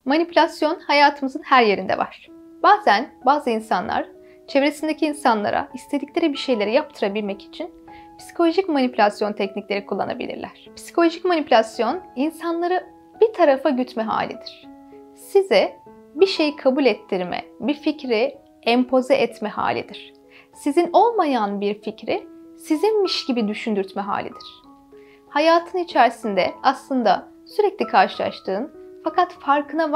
Manipülasyon hayatımızın her yerinde var. Bazen bazı insanlar çevresindeki insanlara istedikleri bir şeyleri yaptırabilmek için psikolojik manipülasyon teknikleri kullanabilirler. Psikolojik manipülasyon insanları bir tarafa gütme halidir. Size bir şeyi kabul ettirme, bir fikri empoze etme halidir. Sizin olmayan bir fikri sizinmiş gibi düşündürtme halidir. Hayatın içerisinde aslında sürekli karşılaştığın fakat farkına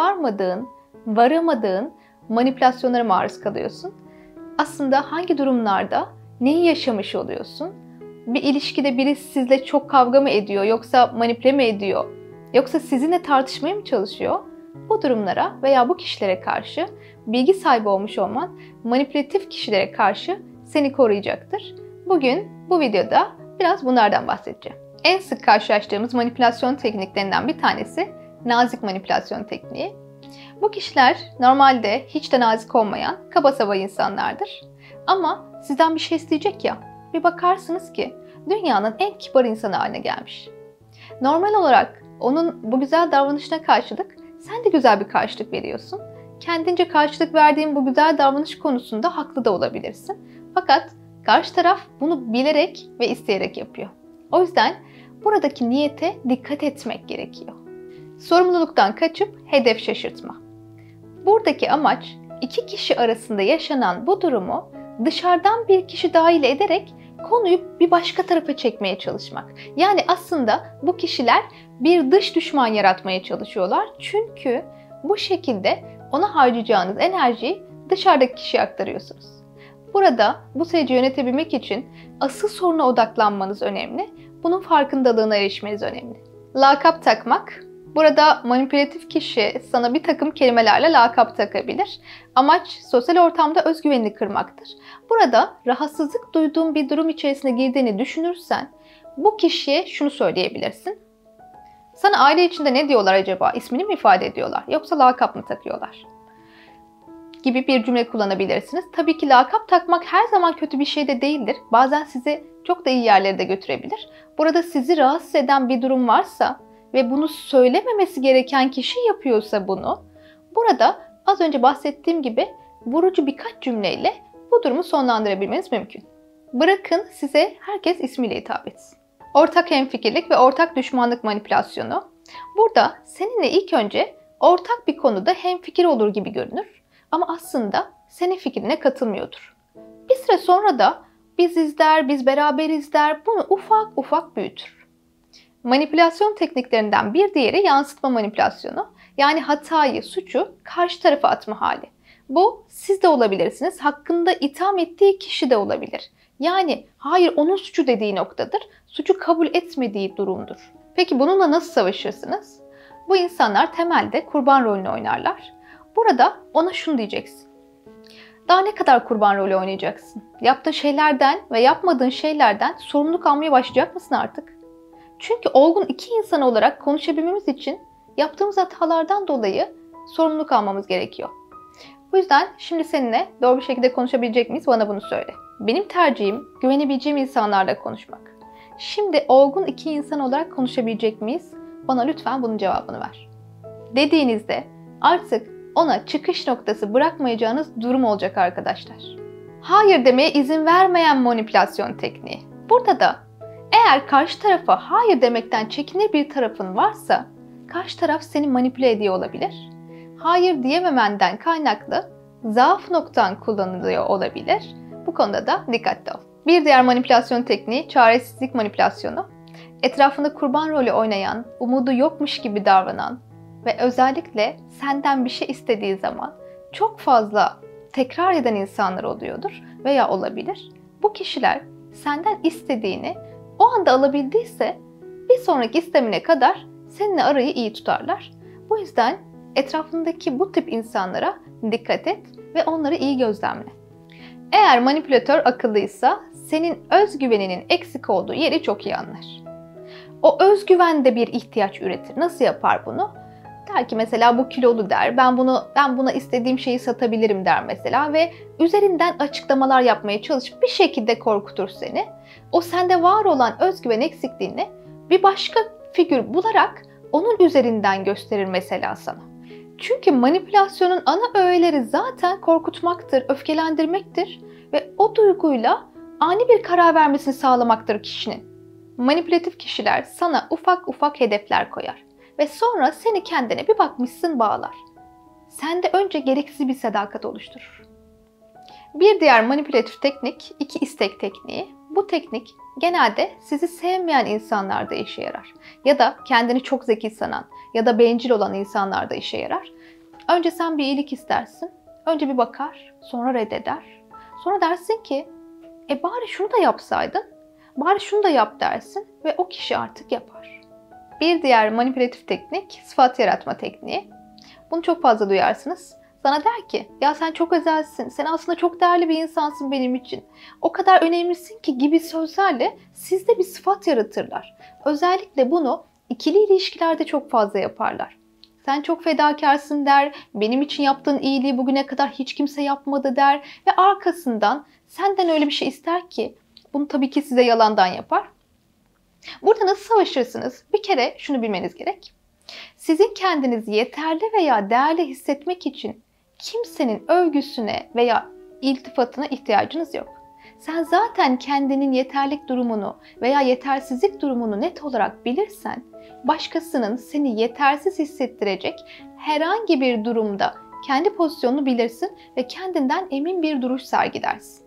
varamadığın manipülasyonlara maruz kalıyorsun. Aslında hangi durumlarda neyi yaşamış oluyorsun? Bir ilişkide biri sizle çok kavga mı ediyor, yoksa manipüle mi ediyor, yoksa sizinle tartışmaya mı çalışıyor? Bu durumlara veya bu kişilere karşı bilgi sahibi olmuş olman manipülatif kişilere karşı seni koruyacaktır. Bugün bu videoda biraz bunlardan bahsedeceğim. En sık karşılaştığımız manipülasyon tekniklerinden bir tanesi nazik manipülasyon tekniği. Bu kişiler normalde hiç de nazik olmayan kaba saba insanlardır. Ama sizden bir şey isteyecek ya, bir bakarsınız ki dünyanın en kibar insanı haline gelmiş. Normal olarak onun bu güzel davranışına karşılık sen de güzel bir karşılık veriyorsun. Kendince karşılık verdiğin bu güzel davranış konusunda haklı da olabilirsin. Fakat karşı taraf bunu bilerek ve isteyerek yapıyor. O yüzden buradaki niyete dikkat etmek gerekiyor. Sorumluluktan kaçıp hedef şaşırtma. Buradaki amaç iki kişi arasında yaşanan bu durumu dışarıdan bir kişi dahil ederek konuyu bir başka tarafa çekmeye çalışmak. Yani aslında bu kişiler bir dış düşman yaratmaya çalışıyorlar. Çünkü bu şekilde ona harcayacağınız enerjiyi dışarıdaki kişiye aktarıyorsunuz. Burada bu süreci yönetebilmek için asıl soruna odaklanmanız önemli. Bunun farkındalığına erişmeniz önemli. Lakap takmak. Burada manipülatif kişi sana bir takım kelimelerle lakap takabilir. Amaç sosyal ortamda özgüvenini kırmaktır. Burada rahatsızlık duyduğun bir durum içerisine girdiğini düşünürsen bu kişiye şunu söyleyebilirsin. Sana aile içinde ne diyorlar acaba? İsmini mi ifade ediyorlar? Yoksa lakap mı takıyorlar? Gibi bir cümle kullanabilirsiniz. Tabii ki lakap takmak her zaman kötü bir şey de değildir. Bazen sizi çok da iyi yerlere de götürebilir. Burada sizi rahatsız eden bir durum varsa ve bunu söylememesi gereken kişi yapıyorsa bunu, burada az önce bahsettiğim gibi vurucu birkaç cümleyle bu durumu sonlandırabilmeniz mümkün. Bırakın size herkes ismiyle hitap etsin. Ortak hemfikirlik ve ortak düşmanlık manipülasyonu. Burada seninle ilk önce ortak bir konuda hemfikir olur gibi görünür ama aslında senin fikrine katılmıyordur. Bir süre sonra da biz beraberiz der, bunu ufak ufak büyütür. Manipülasyon tekniklerinden bir diğeri yansıtma manipülasyonu. Yani hatayı, suçu karşı tarafa atma hali. Bu siz de olabilirsiniz, hakkında itham ettiği kişi de olabilir. Yani hayır onun suçu dediği noktadır, suçu kabul etmediği durumdur. Peki bununla nasıl savaşırsınız? Bu insanlar temelde kurban rolünü oynarlar. Burada ona şunu diyeceksin. Daha ne kadar kurban rolü oynayacaksın? Yaptığın şeylerden ve yapmadığın şeylerden sorumluluk almaya başlayacak mısın artık? Çünkü olgun iki insan olarak konuşabilmemiz için yaptığımız hatalardan dolayı sorumluluk almamız gerekiyor. Bu yüzden şimdi seninle doğru bir şekilde konuşabilecek miyiz? Bana bunu söyle. Benim tercihim güvenebileceğim insanlarla konuşmak. Şimdi olgun iki insan olarak konuşabilecek miyiz? Bana lütfen bunun cevabını ver. Dediğinizde artık ona çıkış noktası bırakmayacağınız durum olacak arkadaşlar. Hayır demeye izin vermeyen manipülasyon tekniği. Burada da eğer karşı tarafa hayır demekten çekinir bir tarafın varsa karşı taraf seni manipüle ediyor olabilir. Hayır diyememenden kaynaklı zaaf noktan kullanılıyor olabilir. Bu konuda da dikkatli ol. Bir diğer manipülasyon tekniği çaresizlik manipülasyonu. Etrafında kurban rolü oynayan, umudu yokmuş gibi davranan ve özellikle senden bir şey istediği zaman çok fazla tekrar eden insanlar oluyordur veya olabilir. Bu kişiler senden istediğini o anda alabildiyse bir sonraki istemine kadar seninle arayı iyi tutarlar. Bu yüzden etrafındaki bu tip insanlara dikkat et ve onları iyi gözlemle. Eğer manipülatör akıllıysa senin özgüveninin eksik olduğu yeri çok iyi anlar. O özgüven de bir ihtiyaç üretir. Nasıl yapar bunu? Der ki mesela bu kilolu der, ben buna istediğim şeyi satabilirim der mesela ve üzerinden açıklamalar yapmaya çalışıp bir şekilde korkutur seni. O sende var olan özgüven eksikliğini bir başka figür bularak onun üzerinden gösterir mesela sana. Çünkü manipülasyonun ana öğeleri zaten korkutmaktır, öfkelendirmektir ve o duyguyla ani bir karar vermesini sağlamaktır kişinin. Manipülatif kişiler sana ufak ufak hedefler koyar ve sonra seni kendine bir bakmışsın bağlar. Sende önce gereksiz bir sadakat oluşturur. Bir diğer manipülatif teknik iki istek tekniği. Bu teknik genelde sizi sevmeyen insanlarda işe yarar. Ya da kendini çok zeki sanan ya da bencil olan insanlarda işe yarar. Önce sen bir iyilik istersin. Önce bir bakar, sonra reddeder. Sonra dersin ki, bari şunu da yapsaydın, bari şunu da yap dersin ve o kişi artık yapar. Bir diğer manipülatif teknik sıfat yaratma tekniği. Bunu çok fazla duyarsınız. Sana der ki, ya sen çok özelsin, sen aslında çok değerli bir insansın benim için. O kadar önemlisin ki gibi sözlerle sizde bir sıfat yaratırlar. Özellikle bunu ikili ilişkilerde çok fazla yaparlar. Sen çok fedakarsın der, benim için yaptığın iyiliği bugüne kadar hiç kimse yapmadı der ve arkasından senden öyle bir şey ister ki bunu tabii ki size yalandan yapar. Burada nasıl savaşırsınız? Bir kere şunu bilmeniz gerek. Sizin kendinizi yeterli veya değerli hissetmek için kimsenin övgüsüne veya iltifatına ihtiyacınız yok. Sen zaten kendinin yeterlik durumunu veya yetersizlik durumunu net olarak bilirsen, başkasının seni yetersiz hissettirecek herhangi bir durumda kendi pozisyonunu bilirsin ve kendinden emin bir duruş sergilersin.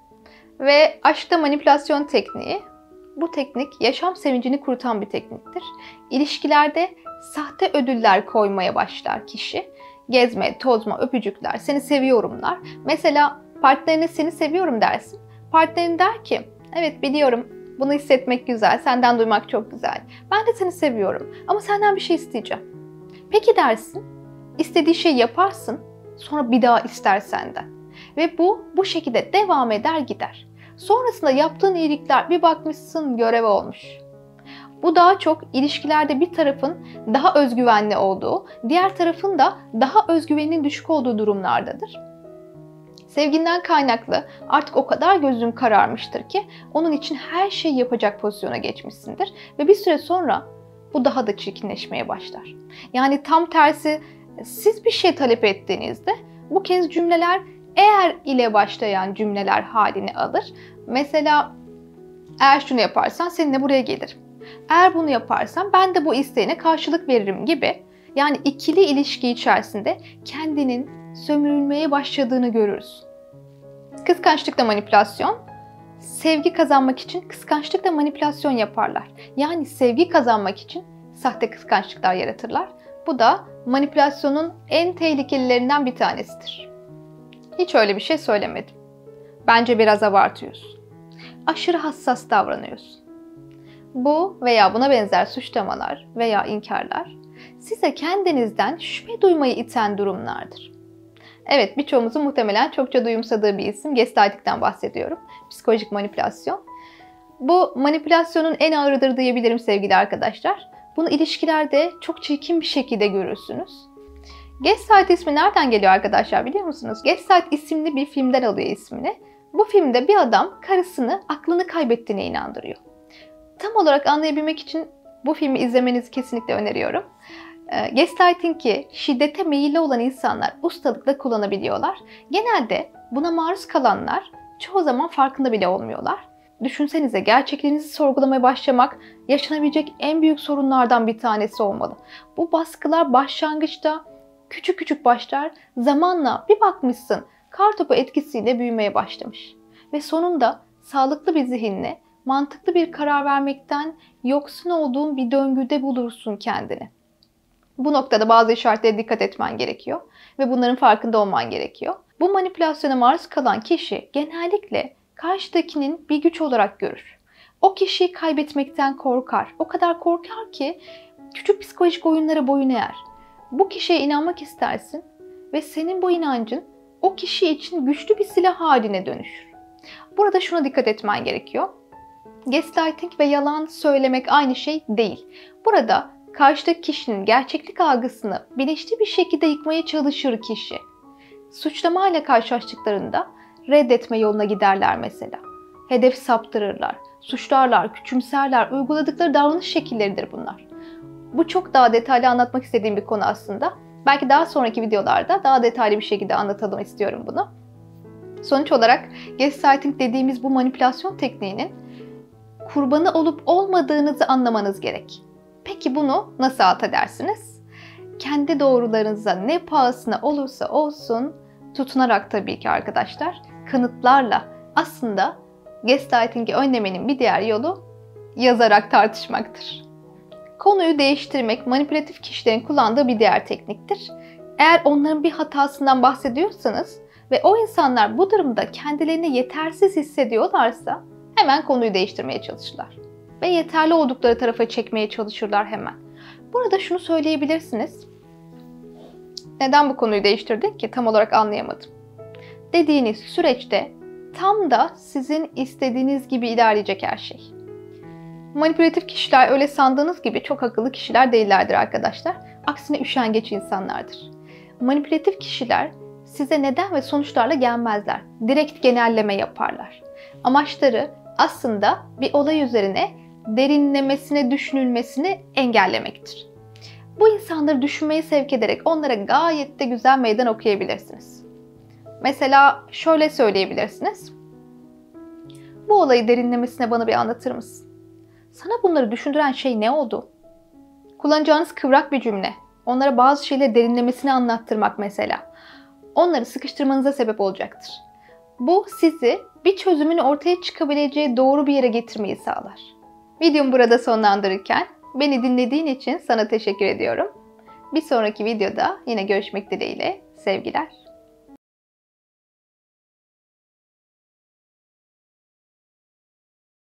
Ve aşkta manipülasyon tekniği. Bu teknik yaşam sevincini kurutan bir tekniktir. İlişkilerde sahte ödüller koymaya başlar kişi. Gezme, tozma, öpücükler, seni seviyorumlar. Mesela partnerine seni seviyorum dersin. Partnerin der ki, evet biliyorum bunu hissetmek güzel, senden duymak çok güzel. Ben de seni seviyorum ama senden bir şey isteyeceğim. Peki dersin, istediği şeyi yaparsın, sonra bir daha ister senden. Ve bu şekilde devam eder gider. Sonrasında yaptığın iyilikler bir bakmışsın görev olmuş. Bu daha çok ilişkilerde bir tarafın daha özgüvenli olduğu, diğer tarafın da daha özgüveninin düşük olduğu durumlardadır. Sevginden kaynaklı artık o kadar gözün kararmıştır ki onun için her şeyi yapacak pozisyona geçmişsindir ve bir süre sonra bu daha da çirkinleşmeye başlar. Yani tam tersi siz bir şey talep ettiğinizde bu kez cümleler eğer ile başlayan cümleler halini alır. Mesela eğer şunu yaparsan seninle buraya gelirim. Eğer bunu yaparsan ben de bu isteğine karşılık veririm gibi. Yani ikili ilişki içerisinde kendinin sömürülmeye başladığını görürüz. Kıskançlıkla manipülasyon. Sevgi kazanmak için kıskançlıkla manipülasyon yaparlar. Yani sevgi kazanmak için sahte kıskançlıklar yaratırlar. Bu da manipülasyonun en tehlikelilerinden bir tanesidir. Hiç öyle bir şey söylemedim. Bence biraz abartıyorsun. Aşırı hassas davranıyorsun. Bu veya buna benzer suçlamalar veya inkarlar size kendinizden şüphe duymayı iten durumlardır. Evet, birçoğumuzun muhtemelen çokça duyumsadığı bir isim, gaslighting'den bahsediyorum. Psikolojik manipülasyon. Bu manipülasyonun en ağırıdır diyebilirim sevgili arkadaşlar. Bunu ilişkilerde çok çirkin bir şekilde görürsünüz. Gaslight ismi nereden geliyor arkadaşlar biliyor musunuz? Gaslight isimli bir filmden alıyor ismini. Bu filmde bir adam karısını aklını kaybettiğine inandırıyor. Tam olarak anlayabilmek için bu filmi izlemenizi kesinlikle öneriyorum. Gaslighting'i şiddete meyilli olan insanlar ustalıkla kullanabiliyorlar. Genelde buna maruz kalanlar çoğu zaman farkında bile olmuyorlar. Düşünsenize gerçekliğinizi sorgulamaya başlamak yaşanabilecek en büyük sorunlardan bir tanesi olmalı. Bu baskılar başlangıçta küçük küçük başlar, zamanla bir bakmışsın kartopu etkisiyle büyümeye başlamış. Ve sonunda sağlıklı bir zihinle mantıklı bir karar vermekten yoksun olduğun bir döngüde bulursun kendini. Bu noktada bazı işaretlere dikkat etmen gerekiyor ve bunların farkında olman gerekiyor. Bu manipülasyona maruz kalan kişi genellikle karşıdakinin bir güç olarak görür. O kişiyi kaybetmekten korkar. O kadar korkar ki küçük psikolojik oyunlara boyun eğer. Bu kişiye inanmak istersin ve senin bu inancın o kişi için güçlü bir silah haline dönüşür. Burada şuna dikkat etmen gerekiyor. Gaslighting ve yalan söylemek aynı şey değil. Burada karşıdaki kişinin gerçeklik algısını bilinçli bir şekilde yıkmaya çalışır kişi. Suçlamayla karşılaştıklarında reddetme yoluna giderler mesela. Hedef saptırırlar, suçlarlar, küçümserler, uyguladıkları davranış şekilleridir bunlar. Bu çok daha detaylı anlatmak istediğim bir konu aslında. Belki daha sonraki videolarda daha detaylı bir şekilde anlatalım istiyorum bunu. Sonuç olarak gaslighting dediğimiz bu manipülasyon tekniğinin kurbanı olup olmadığınızı anlamanız gerek. Peki bunu nasıl alt edersiniz? Kendi doğrularınıza ne pahasına olursa olsun tutunarak tabii ki arkadaşlar, kanıtlarla aslında gaslighting'i önlemenin bir diğer yolu yazarak tartışmaktır. Konuyu değiştirmek manipülatif kişilerin kullandığı bir diğer tekniktir. Eğer onların bir hatasından bahsediyorsanız ve o insanlar bu durumda kendilerini yetersiz hissediyorlarsa hemen konuyu değiştirmeye çalışırlar. Ve yeterli oldukları tarafa çekmeye çalışırlar hemen. Burada şunu söyleyebilirsiniz. Neden bu konuyu değiştirdik ki? Tam olarak anlayamadım. Dediğiniz süreçte tam da sizin istediğiniz gibi ilerleyecek her şey. Manipülatif kişiler öyle sandığınız gibi çok akıllı kişiler değillerdir arkadaşlar. Aksine üşengeç insanlardır. Manipülatif kişiler size neden ve sonuçlarla gelmezler. Direkt genelleme yaparlar. Amaçları aslında bir olay üzerine derinlemesine düşünülmesini engellemektir. Bu insanları düşünmeye sevk ederek onlara gayet de güzel meydan okuyabilirsiniz. Mesela şöyle söyleyebilirsiniz. Bu olayı derinlemesine bana bir anlatır mısın? Sana bunları düşündüren şey ne oldu? Kullanacağınız kıvrak bir cümle. Onlara bazı şeyleri derinlemesine anlattırmak mesela. Onları sıkıştırmanıza sebep olacaktır. Bu sizi bir çözümün ortaya çıkabileceği doğru bir yere getirmeyi sağlar. Videomu burada sonlandırırken beni dinlediğin için sana teşekkür ediyorum. Bir sonraki videoda yine görüşmek dileğiyle. Sevgiler.